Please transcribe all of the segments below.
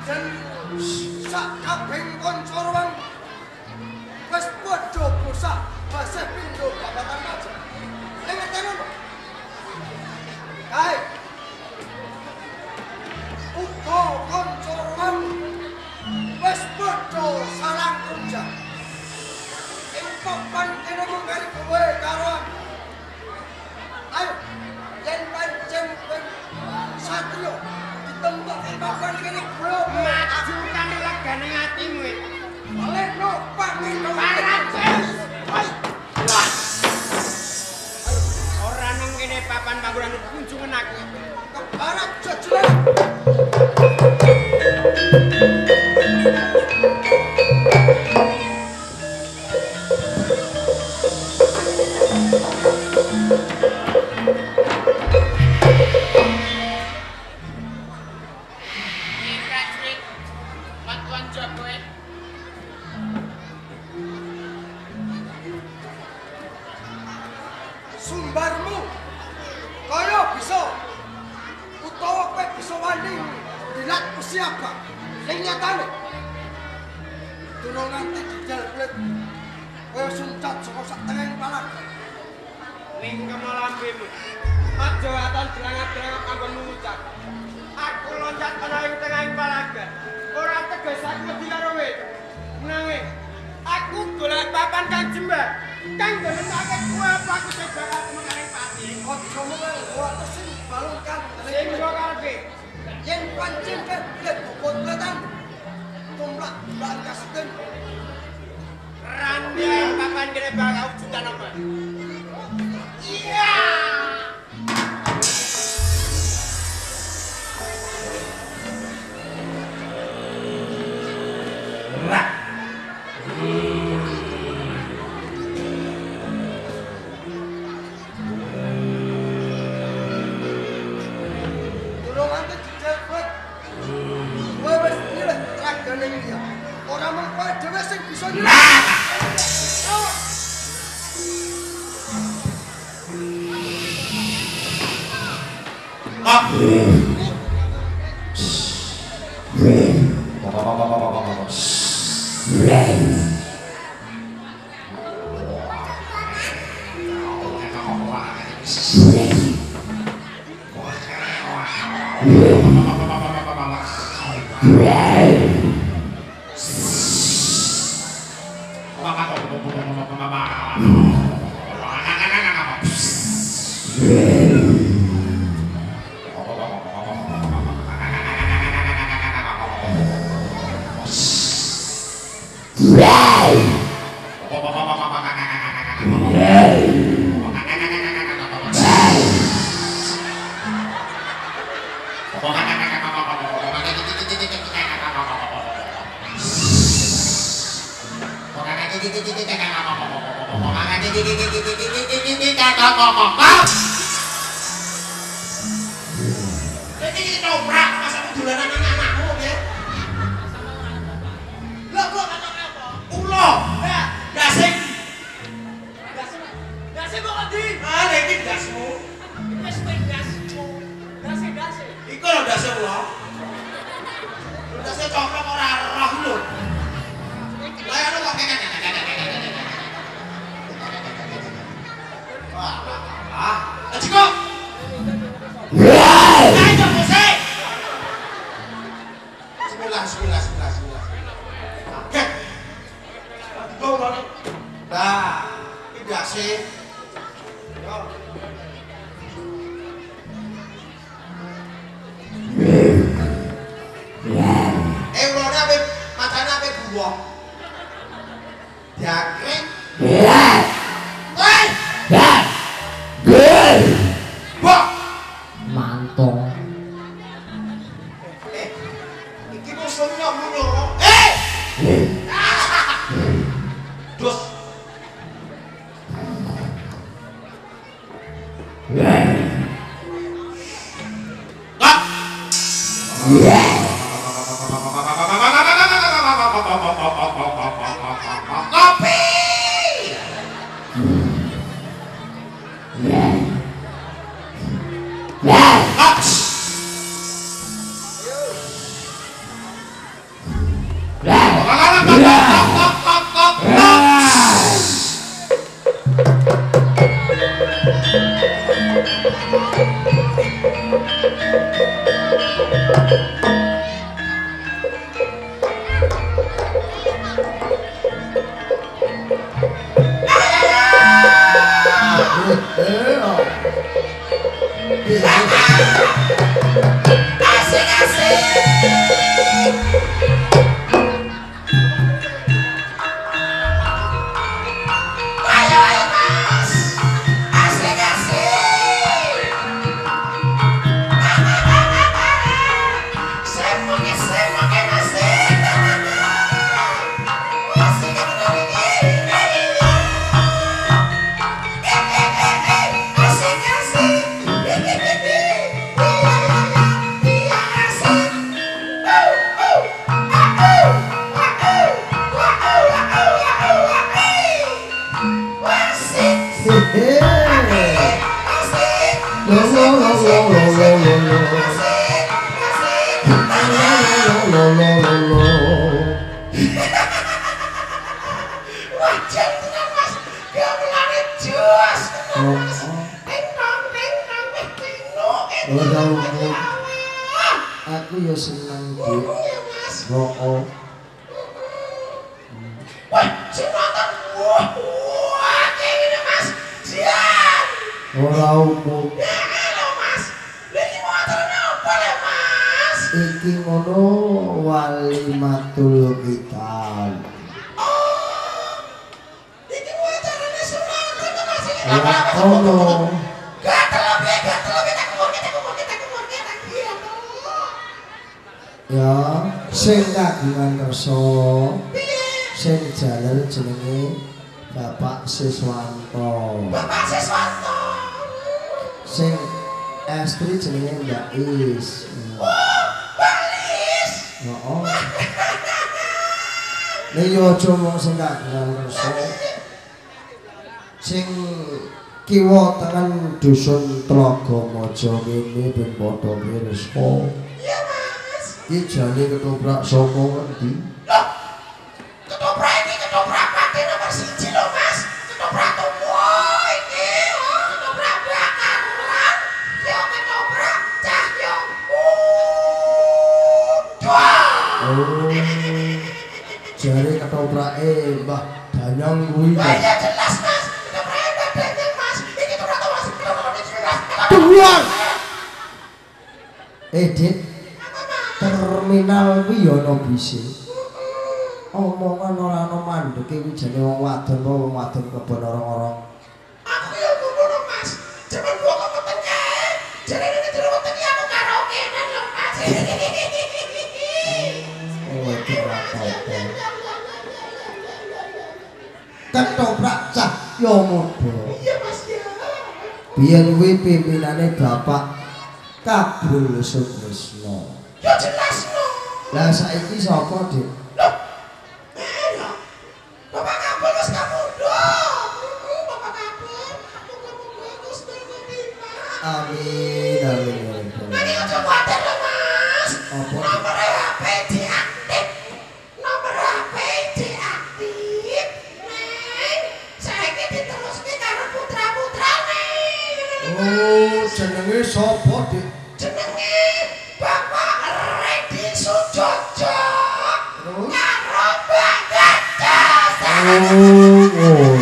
dan sak kabeh kanca ruang wis padha bosak basih pindho babatan aja. Ning ngerti ngono. Kae. Uga kanca ruang wis padha salang kunjang. Ing papan kene mung kari kowe karo aku. Ayo, yen pancen satrio ditembok ing papan kene blok maju kang legane atimu. Oleh no panging Parajes. Ora nang kene papan panggonan kunjungan aku. Kebarat jejelan. Sumbarmu kaya bisa utawa kowe bisa wani dilat siapa ning nyatane durung nganti dijal kulit kowe suncat saka sak tengahing palaga Ning kemalambemu aja aton delangat-delangat kanggo ngucap. Aku loncat ana ing tengahing palaga. Ora teges aku wedi karo kowe. Nanging aku golek papan kang jembar. Kang ngenake kuwi aku sing bakal mengaring pati. aja mung wates sing balung kan Sing kok karepe yen pancen kerep bobot-botan tumlak mbak kaseten randang papan kene bakal wujudan apa? Iya. durung nganti dijal kulit kowe wis nyilih tragane liya ora mung kowe dhewe sing bisa nyilih. Aku ya seneng Dik. Heeh. Wah, sinten wah ngene Mas. Sian. Ora umum. Lho Mas. Iki mau aturane apa le Mas? Iki ngono walimatul kitab. Oh. Iki mau aturane sunah to Mas iki. Ora ono. Gatel tak kumur lagi ya. Ya, sing kagungan kersa. Sing jaler jenenge Bapak Siswanto. Bapak Siswanto. Sing estri jenenge Mbak Is. Oh, Balis. Heeh. Nek yo aja mung sing kagungan kersa. Sing kiwa tengen dusun Tlaga Maja kene ben padha mirsa. Iya Mas. Iki jane ketoprak saka ngendi? Loh. Ketoprak pate nomor 1 lho Mas. Ketoprak tuwa iki. Oh, ketoprak bakaran. Yo ketoprak cahyo. Oh. Jare ketoprake Mbah Danyang kuwi. Lah ya jelas Mas. Ketoprak Danyang Mas. Iki ketoprak Mas. Buang. Dik. Terminal kuwi ya ana bise. Omongan ora ana mandeke kuwi jane wong wadon apa wong wadon kebon orang-orang. Aku ya ngono Mas. Jaman gua kepeten kae. Jare nek jero wetenge aku karaokean lho Mas. Oh, iki ora apa-apa. Ketoprak Cahya Muda. Iya Mas ya. Biyen kuwi pimpinane Bapak Kabul Sutrisno. Ya jelas no. Lah saiki sapa, Dik? Loh. Bapak Kabul wis kamundo. Bapak Kabul, muga-muga Gusti nrima. Amin, amin. Nanti aja kuatir lho Mas. Apa? Nomor HP diaktif. Neng, saiki diteruske karo putra-putrane. Oh, jenenge sapa, Dik? Jenenge Bapak Redi Sujojo. Terus? Karo Mbak Gadas. Oh.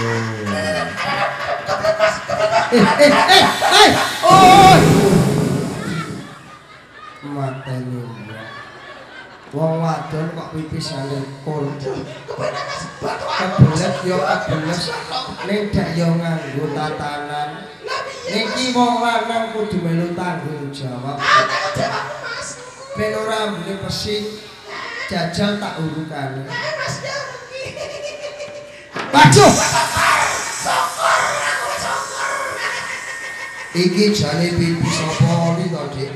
Keblet Mas. Oh. Mateni. Wong wadon kok pipisane kur. Kebener Mas, batu aku. Kebelet yo kebeles. Ning dak yo nganggo tatanan. Niki wong lanang kudu melu tanggung jawab. Tanggung jawab Mas. Ben ora ambune pesik. Jajal tak urukane. Mas ya. Maju. Sokor aku sokor. Iki jane pipi sapa iki to, Dik?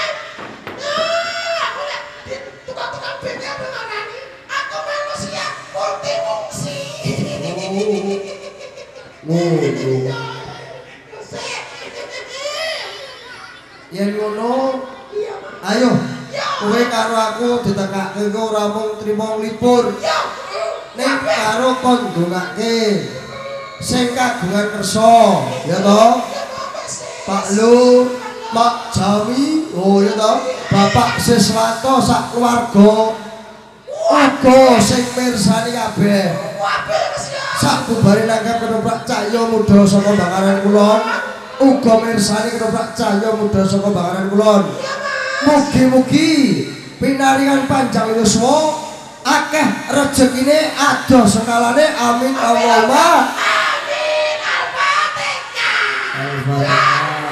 Aku lek tukang-tukang bengkel ngarani aku manusia multifungsi. Ngono. Yen ngono, ayo kowe karo aku ditekake ora mung trimo libur. Ning karo kon ndongake sing kagungan kersa, ya to? Pak Lu, Mak Jawi, oh ya toh, Bapak Siswanto sak keluarga. Uga sing mirsani kabeh. Sak bubare nanggap ketoprak Cahya Muda saka Bakaran Kulon. Uga mirsani ketoprak Cahya Muda saka Bakaran Kulon. Mugi-mugi pinaringan panjang yuswa, akeh rezekine, adoh sekalane. Amin Allahumma. Amin. Al-Fatihah. Al-Fatihah.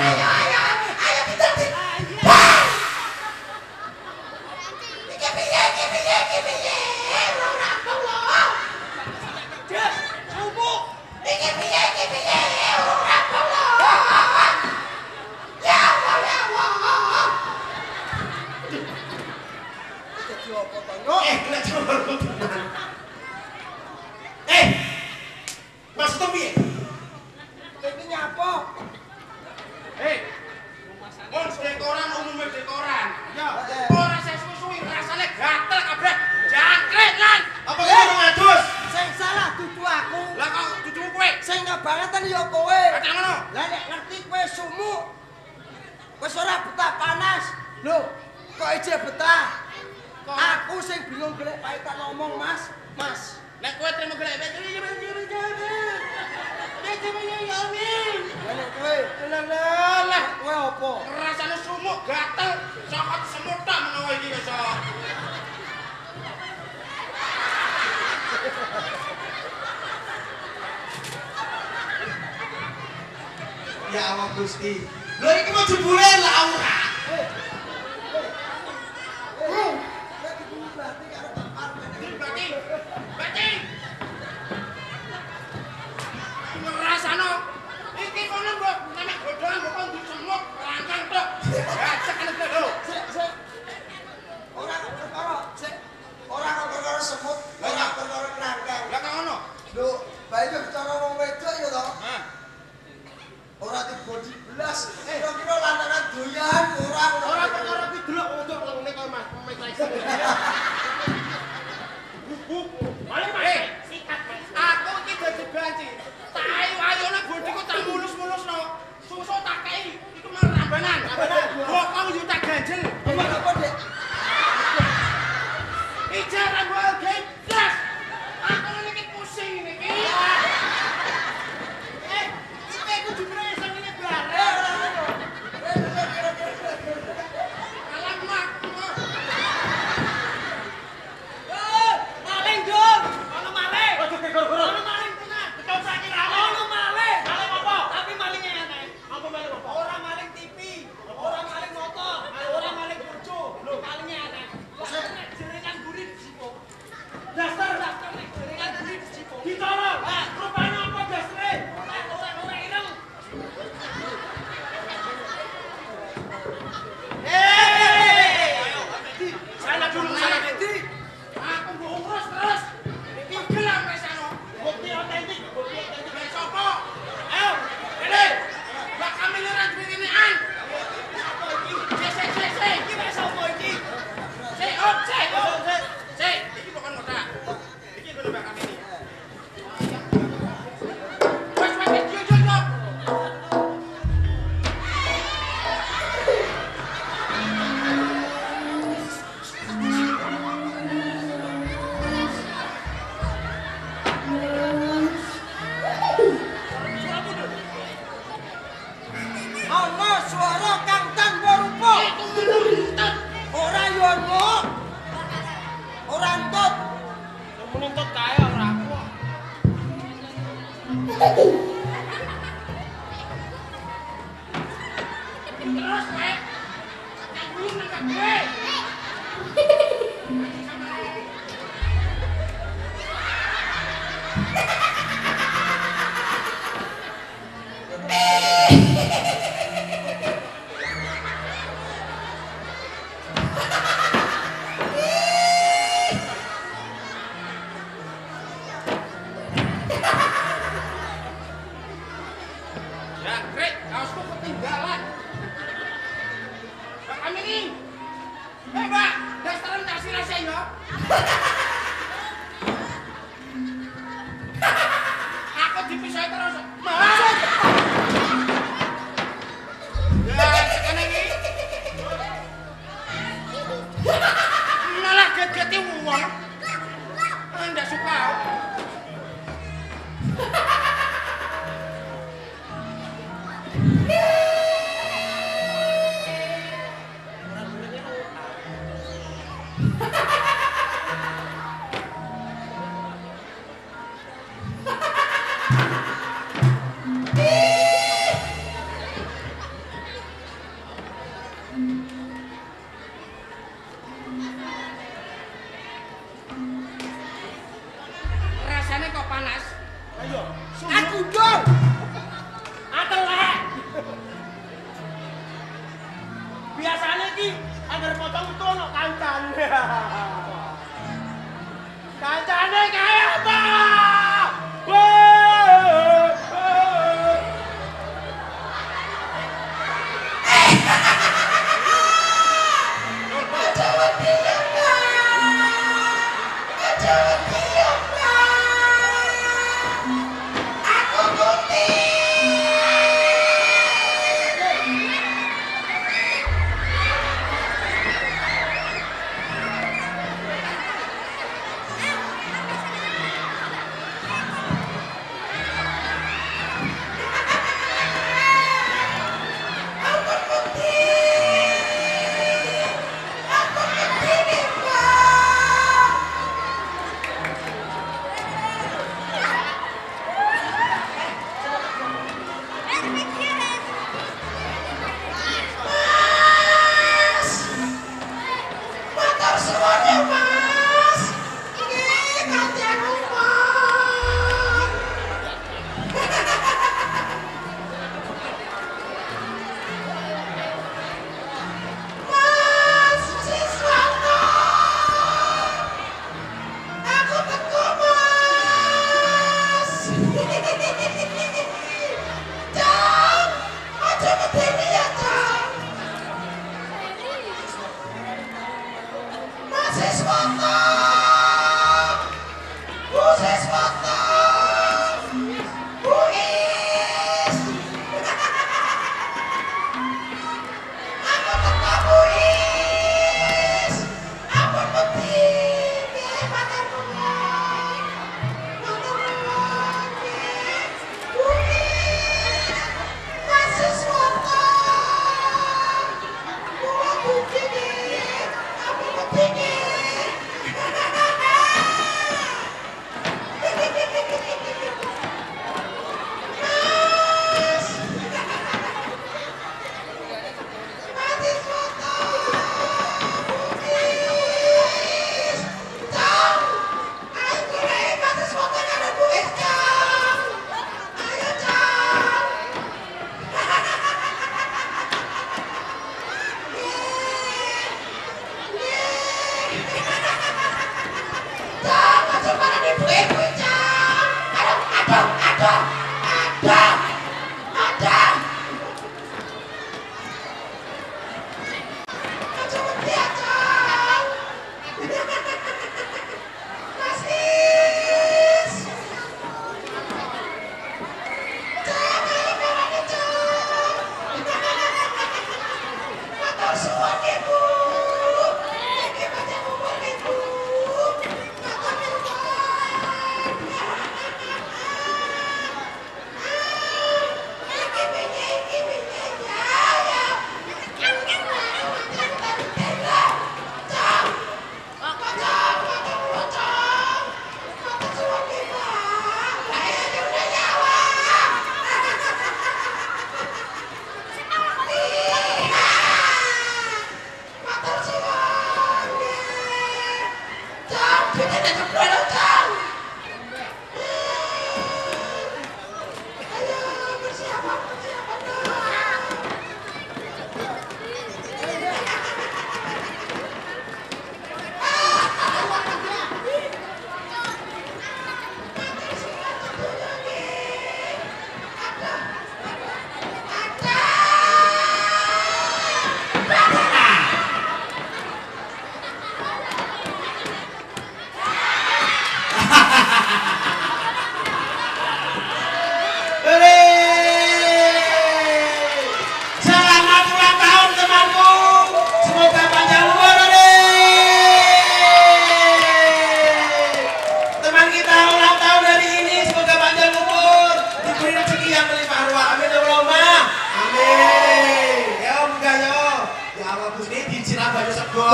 Maksudnya piye? Ini nyapa? Wong dekoran umumnya dekoran. Ya. Ora sing suwi-suwi rasane gatel kabeh. Jangkrik lan. Apa iki ora ngadus? Sing salah dudu aku. Lah kok dudu kowe? Sing ngebangetan ya kowe. Kata ngono. Lah nek ngerti kowe sumuk. Wis ora betah panas. Lho, kok ije betah? Aku sing bingung golek paitan ngomong, Mas. Mas. Nek kowe trimo golek Lah nek kowe, lah kowe apa? rasane sumuk gatel sokot semut tok menawa iki wis. Ya Allah Gusti. Lho iki mau jebule Laura. Berarti ngrasano iki kono mbok nek godhoan mbok kon disemuk rancang tok. Gacek ana lho. Sik. Ora perkara semut, ora perkara kerangkang. Lah kok ngono? Lho, bae bicara wong wedok ya to. Hah. Ora dibodi belas. Kira-kira lantaran doyan Ora perkara kuwi delok untuk ngene kok Mas, Mike Tyson. Balik sikat Mas. Aku iki dadi banci. Tak ayu-ayune bodiku tak mulus-mulusno. Susu tak kei iku mau rambanan. Bokong yo tak ganjel. apa, Dek? Ijar rambut gas. Aku iki pusing iki. Iki kudu preso ngene bareng. Alamak. Maling dong. Ono maling. Ojo gegor-gor. Ono maling tenan. Betul saiki ra ono maling. Maling apa? Tapi malingnya aneh. Apa maling apa? Orang maling TV, orang maling motor, orang maling bojo. Malingnya aneh. Nek jerengan gurih disipo. Dasar nek jerengan gurih disipo. Ditolong. Rupane apa dasare? Ora ireng. Sana dulu sana Dedi. Aku mbok urus terus. Iki gelang pesano. Bukti otentik. Ben sapa? Ayo, Dede. Lah kami ora duwe-duwean. Sik. Iki wis apa iki? Sik. Iki bukan ngotak. Iki kudu mbak kami ini. Wes, yo. Ana suara kang tanpa rupa. Itu menuntut. Ora yo ono. Ora entut. Menuntut kae ora aku. Terus, Mek. Nang guru nang kabeh. Jangkrik, kaosku ketinggalan. Mbak kami ini. Mbak, dasaran tak sirase yo. Aku dipisahi terus. Mas. mon. Ndak suka. Rasane kok panas. Ayo. Aku dong. Atelek. Biasane iki anggere potong utuh ono kancane. Kancane kaya apa?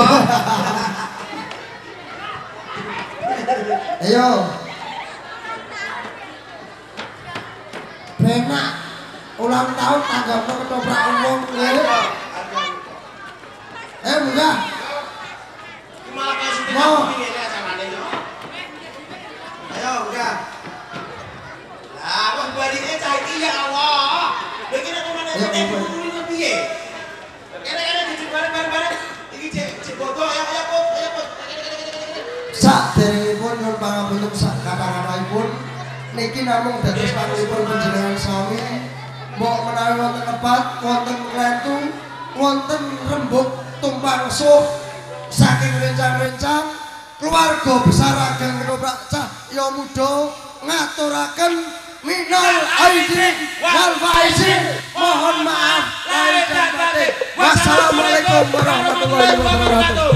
Ayo. Benak ulang tahun tanggapno ketoprak umum nggih. Munggah. Malah kaya sing Mau. ngene samane yo. Ayo, udah. Lah, kok balike cah iki ya Allah. Lha iki nek ngene piye? Kene dicik bareng-bareng. Iki cek bodo ayo Put. Saderengipun nyuwun pangapunten sak kathah-kathahipun niki namung dados panglipur panjenengan sami. Mbok menawi wonten lepat, wonten klentu, wonten rembug tumpang suh saking rencang-rencang keluarga besar ageng ketoprak Cahya Muda ngaturaken minal aidin wal faizin, mohon maaf lahir dan batin. Wassalamualaikum warahmatullahi wabarakatuh.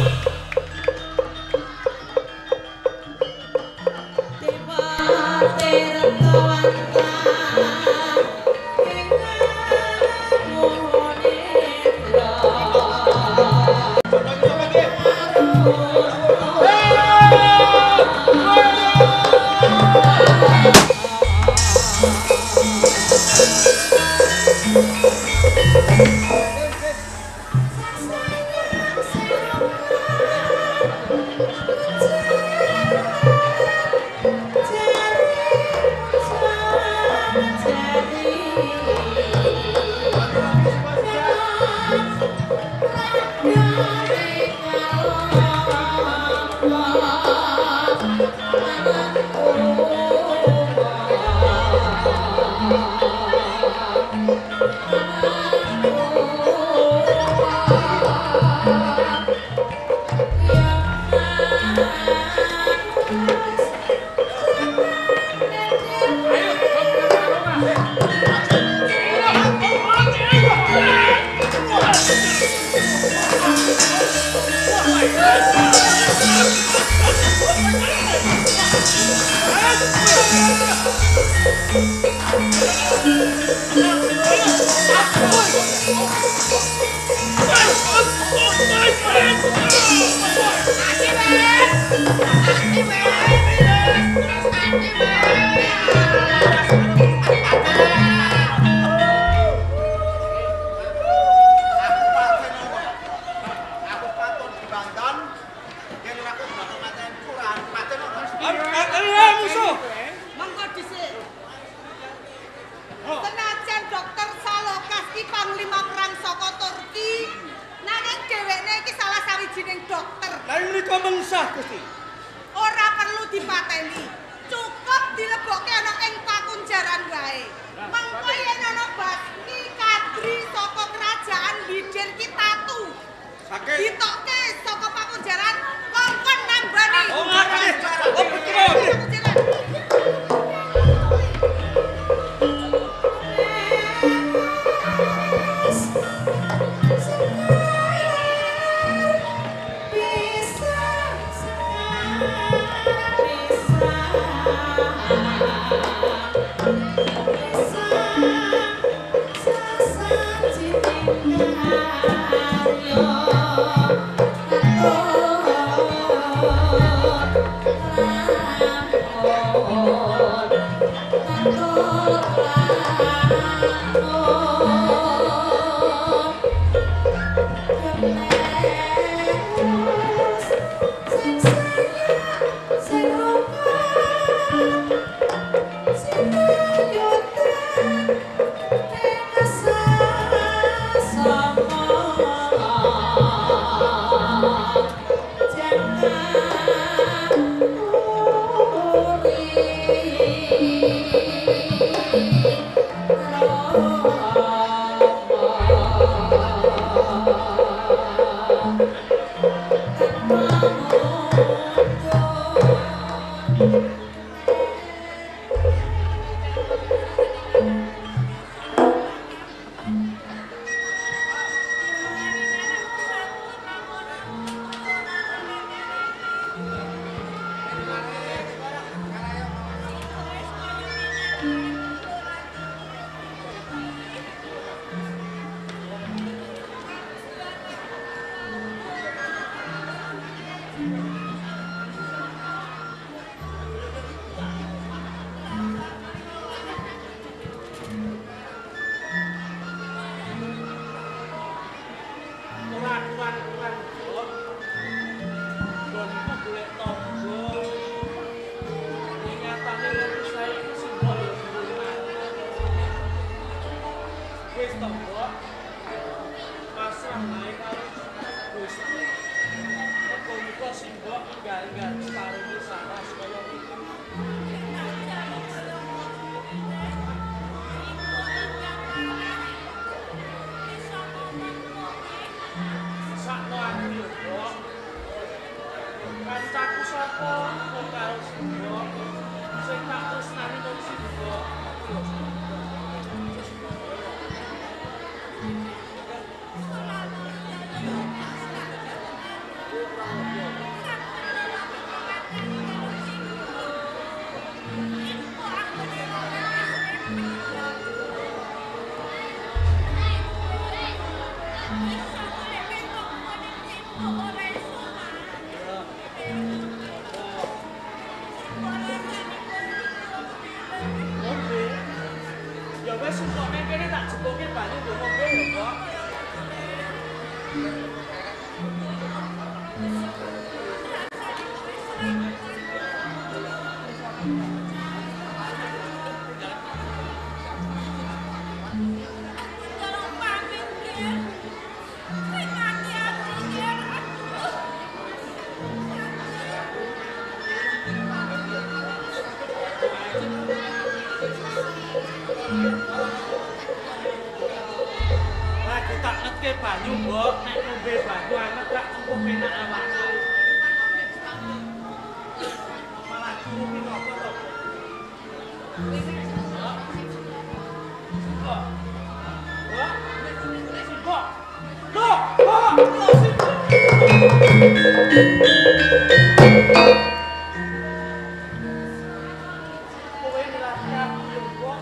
Oh cintaku sapa wong karo Sindha sing tak tresnani mung Sindha. Ya wis engkone kene tak jepoke banyu nggo ngombe lho, Kok. Lagi tak netke banyu, Mbok. Nek ngombe banyu anget gak empuk penak awakku. Malah kurung apa to? Kowe ngerti aku yo, Mbok.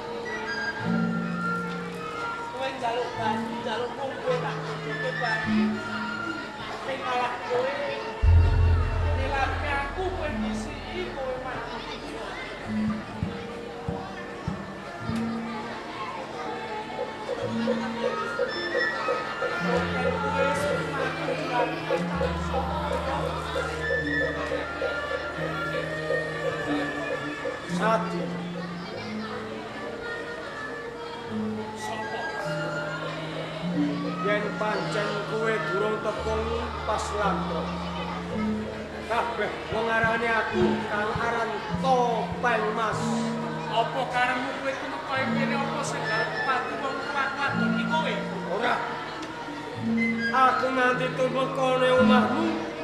Kowe njaluk banyu, njaluk ngombe tak ngombe banyu. Sing malah kowe nilati aku kowe disiki kowe mati. Sati. Sopo? Yen pancen kowe durung tepung pas lanto. Kabeh wong ngarani aku kang aran Topeng Mas. Apa karemu kowe ku kaya ngene apa sing garep pati wong kuat-kuat iki kowe? Ora. Aku nganti tumpekane omahmu.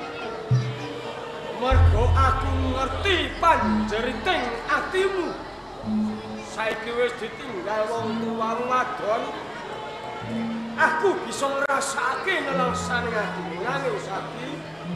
Mergo aku ngerti panjeriting atimu. Saiki wis ditinggal wong tuamu wadon. Aku bisa ngrasake nelangsane atimu nanging Sati.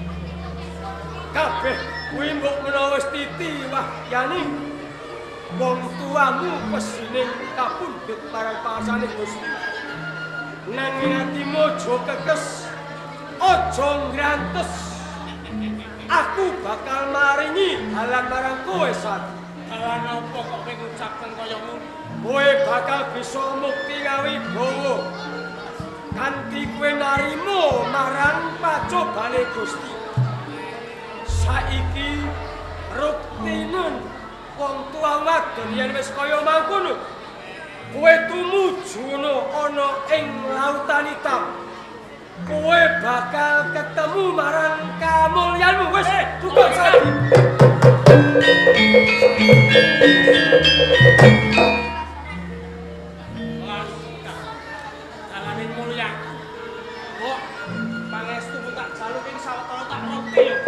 Kabeh kuwi mbok menawa wis titi wahyane. Wong tuamu pesining kapundhut marang pangasane Gusti. Nanging atimu aja kekes, aja ngrantes. Aku bakal maringi dalan marang kowe, Sati. Dalan apa kok kowe ngucapken kaya ngono? Kowe bakal bisa mukti ngawibawa kanthi kowe narima marang pacobane Gusti. Saiki ruktinen wong tua wadon yen wis kaya mangkono. Kowe tumuju ana ing lautan hitam. Kowe bakal ketemu marang kamulyanmu. Wis cukup Sati. Dalane mulya. Kok pangestumu tak jaluk ing sawetara tak roti ya.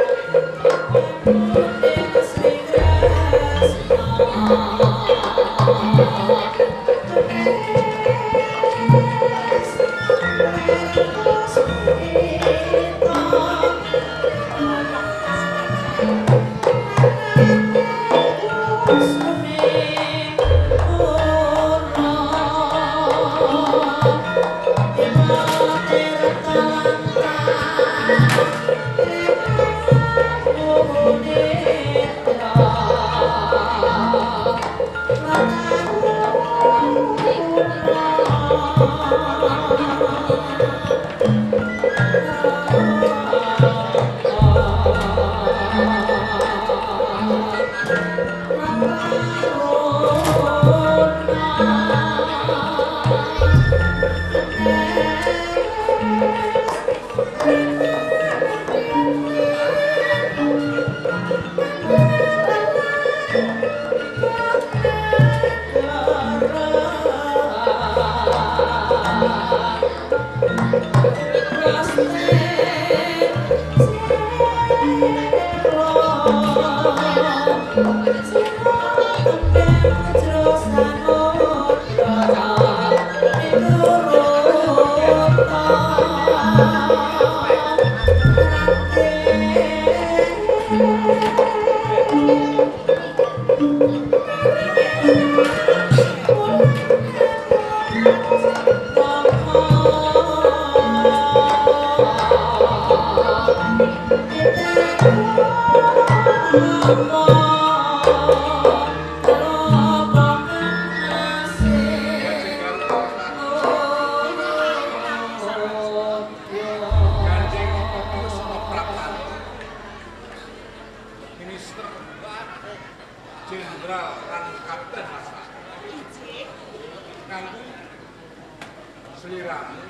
Jenderal lan Kapten Hasan. Ijik. Kanggo sliramu.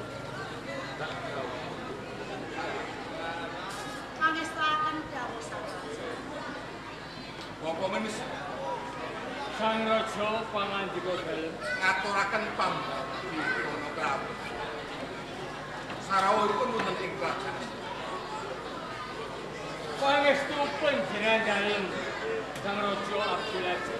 Pangestaken dawuh Sang Raja. Bapak menis Sang Raja pangandika dalem ngaturaken pambekti Rono Prabu. Sarawuhipun wonten ing kerajaan. pangestu panjenengan dalem Sang Raja Abdul Aziz.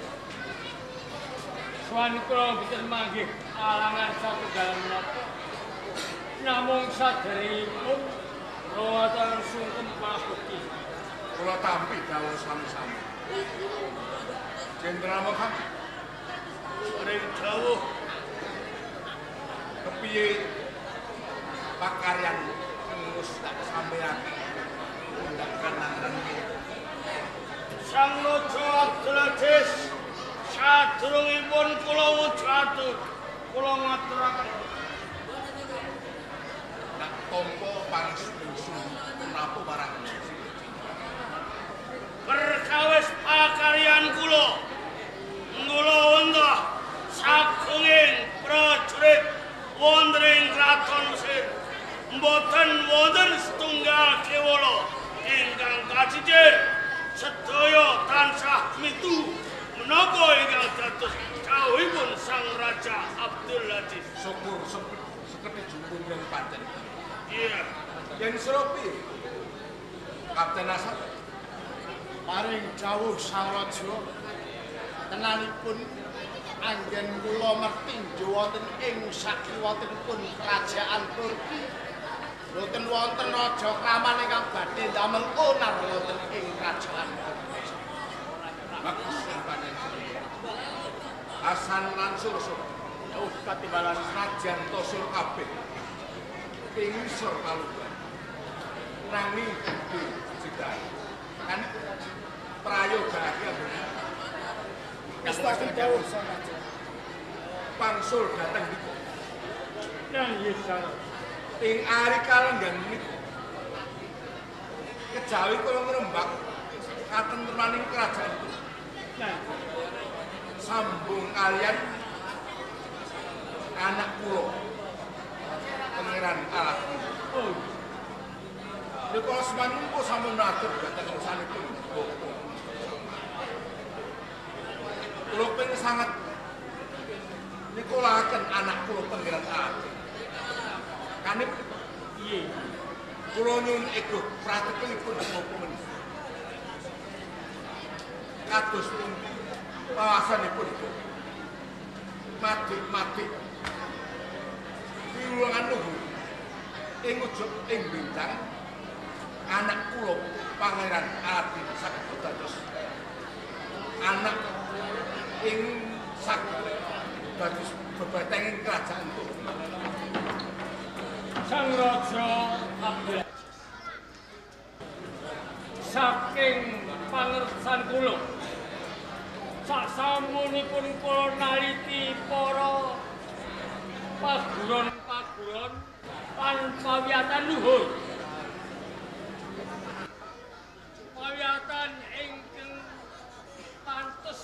Swan kula boten manggih alangan satunggal menapa. Namung saderengipun rawatan sungkem pangabekti. Kula tampi dawuh sami-sami. Jenderal Muhammad ring dawuh kepiye pakaryan ngurus tak sampeyan undak kanangan Sang Raja Abdul Aziz sadurungipun kula wujudatur kula ngaturaken nak tampa pangestu menapa barang perkawis pakaryan kula wonten sagunging prajurit wonten ing kraton Mesir mboten wonten setunggal kewala ingkang kacicir sedaya tansah mitu menapa ingkang dados kawuhipun Sang Raja Abdul Aziz. syukur seperti jumpun yang pancen. Iya. Yen seropi Kapten Hasan Paring dawuh Sang Raja tenanipun anggen kula mertinju wonten ing sakiwatenipun kerajaan Turki boten wonten raja kraman ingkang badhe damel onar wonten ing kerajaan bagus yang pancen. Hasan lan Sursur Jauh katimbalan senajan tosur kabeh ing ngisor kaluban nanging di jedai kan prayogane bener Pestaken dawuh Sang Raja pangsul dateng niku dan Yesus. ing ari kalenggan niku kejawi kula ngrembak katentremaning kerajaan itu Nah, sambung kalian anak kula Pangeran Aladdin. oh, Lha kula sampun sampun natur dhateng ursanipun Boko. Kula pengin sanget nikolaken anak kula Pangeran Aladdin. Kanip iya. kula nyuwun ego pratekelipun Boko menika. Kados pundi wawasanipun madik-madik piwulangan luhur ing ujug ing bintang anak kula Pangeran Aladdin saged dados anak ing saged dados bebetenging kerajaan Turki. Sang Raja Abdul Aziz. Saking pangersan kula sasampunipun kula naliti para paguron-paguron lan pawiyatan luhur. Pawiyatan ingkang pantes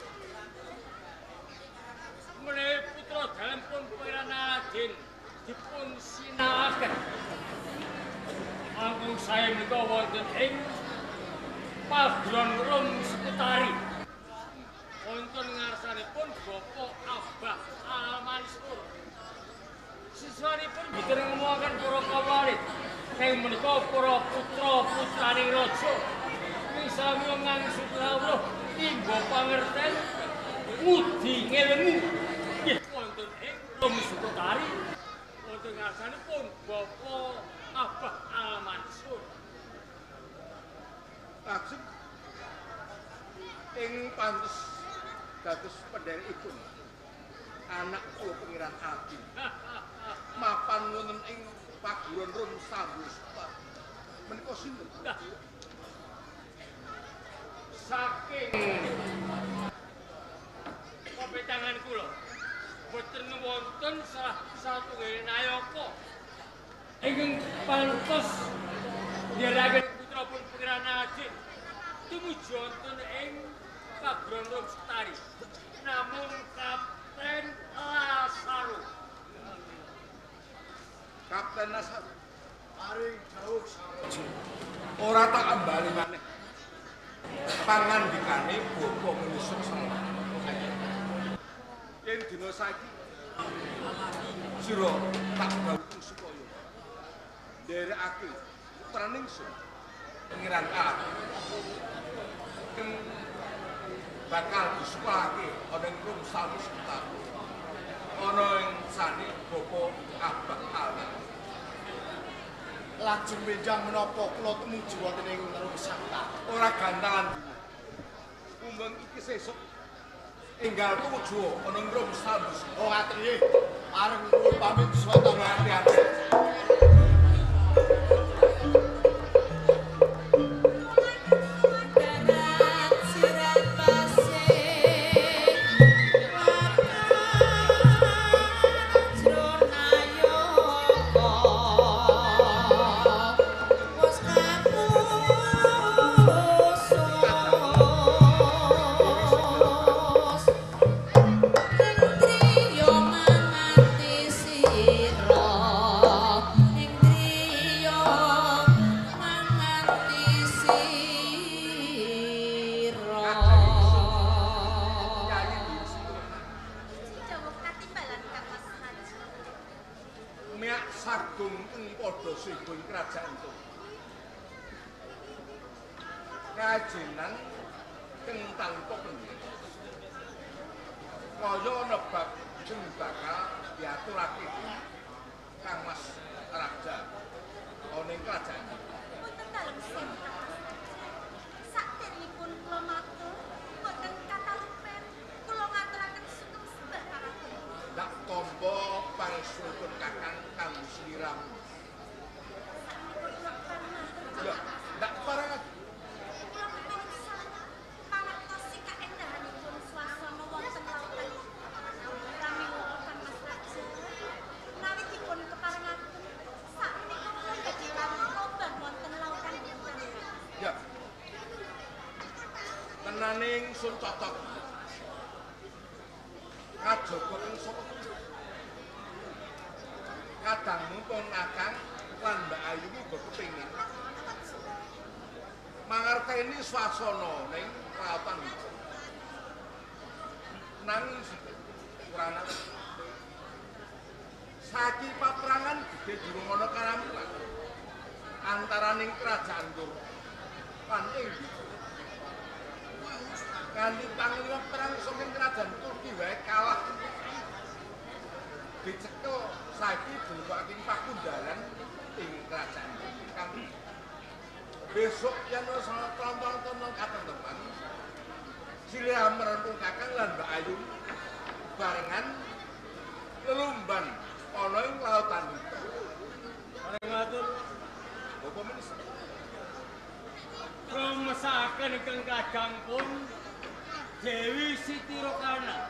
menawi putra dalempun Pangeran Aladdin dipun sinakaken. Anggung saya menika wonten ing paguron Rum Sekutari. Wonten ngarsanipun Bapak Abah Al-Mansur. Siswanipun biten ngomongaken para kawalit. Ing menika para putra-putraning raja. Ing sami ngangsut rawuh timba pangerten mudi ngelmu. Nggih wonten ing Rum Sekutari. Wonten ngarsanipun Bapak Abah Al-Mansur. Lajeng ing pantes dados pendherekipun anak kula Pangeran Aladdin mapan wonten ing paguron Rum Sambusupa menika sinten? Saking pepetangan kula boten wonten salah satunggaling nayaka ingkang pantes ndherekaken putra pun Pangeran Aladdin tumuju wonten ing Pagronong Setari. Namun Kapten Lasaro. Kapten Lasaro. Paring dawuh Sarwaja. Ora tak ambali maneh. Pangandikane bapa menisuk salah. Yen dina saiki sira tak gawuh supaya nderekake putraning sun pengiran kalah. Bakal disekolahake ana ing rum salus sekitar. Ana ing sane bapa Abah Alna. Lajeng benjang menapa kula tumuju wonten ing Rum Sakta. Ora gantalan. Umbeng iki sesuk enggal tuju ana ing rum salus. Oh ngaten nggih. Areng kula pamit swatara Hati-hati. Miak sagung ing padha sing kerajaan itu. Kajenan keng tanpa pendhek. Kaya nebak sing bakal diaturake Kang Mas Raja ana ing kerajaan. Boten dalem sinten. Sakderengipun kula matur, boten katalupen kula ngaturaken sugeng sembah karaten. Dak tombo pangsulipun Kakang kang sliram. Ya, dak parang Kula kepengin sana pangertosi kaendahanipun swasana wonten lautan. Pramila Kang Mas Raja, menawi dipun keparengaken sakmenika kula badhe kaloban wonten lautan ingkang. ya. Tenaning sun cocok. Kajaba ing sapa kadangmu pun Kakang lan Mbak Ayu uga kepengin mangerteni swasana ning lautan iki. Nanging kurang saiki paprangan gedhe durung ana karampulan antaraning kerajaan Tur lan Inggris. Kanthi panglima perang saking kerajaan Turki wae kalah. Dicekel saiki dilebokake pakundaran ing kerajaan kang besok yen wis ana tonton katenteman silih merentung Kakang lan Mbak Ayu barengan lelumban ana ing lautan itu. Paring matur Bapak menis. rumesaken ingkang kadang pun Dewi Siti Rokana.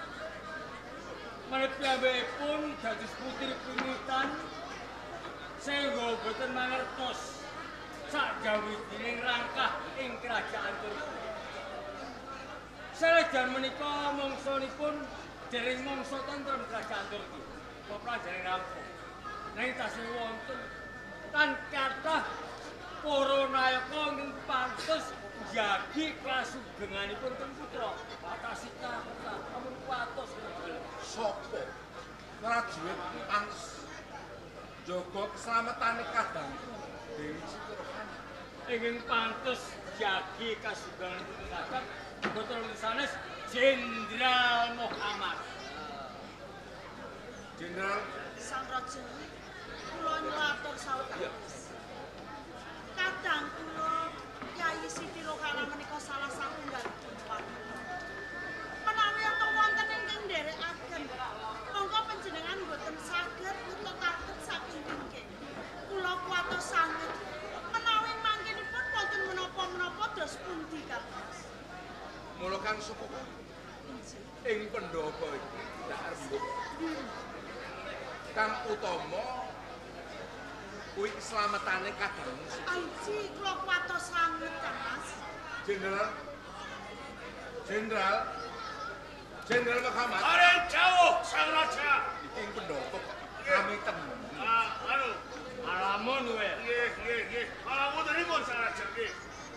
Menepiyambekipun dados putri punitan sehingga boten mangertos sakjawining rangkah ing kerajaan Turki. Sanajan menika mangsanipun dereng mangsa tentrem kerajaan Turki. Peperang dereng rampung. Nanging tasih wonten tan kathah para nayaka ingkang pantes njagi kasugenganipun ten putra. Patasika amun patos Sopo prajurit pantes jaga keselamatan kadang Dewi Siti Rokana. ingin pantes jagi kasugenganipun Kakang putra sanes Jenderal Muhammad. Jenderal Sang Raja, kula nyuwun sawetawis. Kadang kula Yayi Siti Rokana menika salah satunggalipun paduka. Menawi wonten ingkang nderekaken, monggo panjenengan boten saged nututaken saking wingking. Kula kuwatos sanget menawi mangkenipun wonten menapa-menapa dos pundi kados. mula kang sepupu ing pendhapa iki dak rembug. Kang utama kuwi keselamatan kadangmu. Aji kula kuwatos sanget, Kang Mas. Jenderal Jenderal Muhammad. Arep jauh Sang Raja. Iki pendopo kami temen. Alamun kowe. Nggih. Alamun nipun Sang Raja nggih.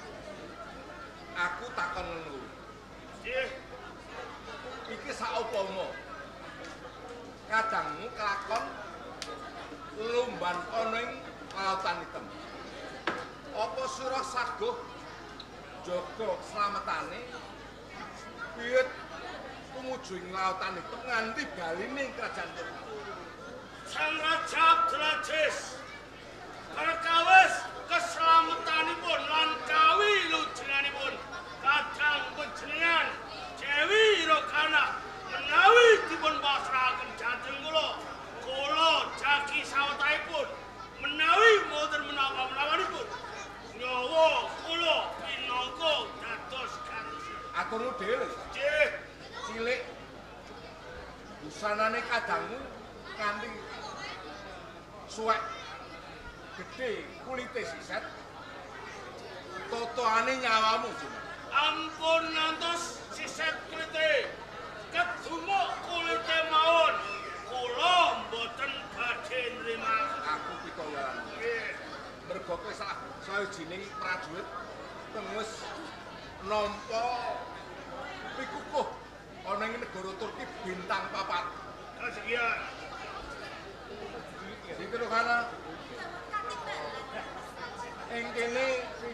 Aku takon ngono. Nggih. Iki saupama kadangmu kelakon lumban ana ing lautan hitam. Apa surah saguh jaga slametane piye tumuju ing lautan hitam nganti baline kerajaan Turki. Sang Raja Abdulaziz perkawis keselamatanipun lan kawilujenganipun kadang panjenengan Dewi Rokana menawi dipun pasrahaken dhateng kula jagi sawetahipun menawi mboten menapa-menawanipun nyawa kula pinangka dados ganti. Aturmu dhewe. Nggih. Cilik busanane kadangmu nganti suwek gede kulite siset totoane nyawamu Ampun ngantos siset kulite kedumuk kulite mawon kula mboten badhe nrima. aku pitoyan Nggih. mergo kowe sawijining prajurit tengus nampa pikukuh ana ing negara Turki bintang 4 Kasihan. Siti Rokana ing kene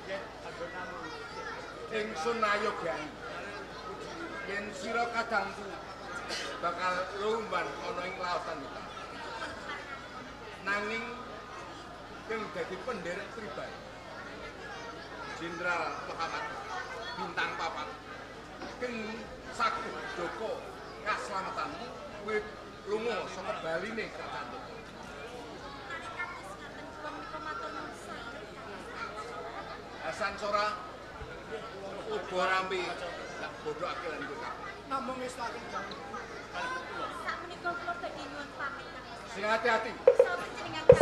ingsun ayogyani yen sira kadangku bakal lumban ana ing lautan hitam nanging yang dadi penderek pribadi Jenderal Muhammad bintang 4 keng saku Joko kaslamatanmu kowe lunga saka baline kerajaan Turki. Hasan Sora uga rambi tak bodhokake lan kowe kabeh. Namung ngestake jauh. Sakmenika kula badhe nyuwun pamit. Sing hati-hati. Sampun jenengan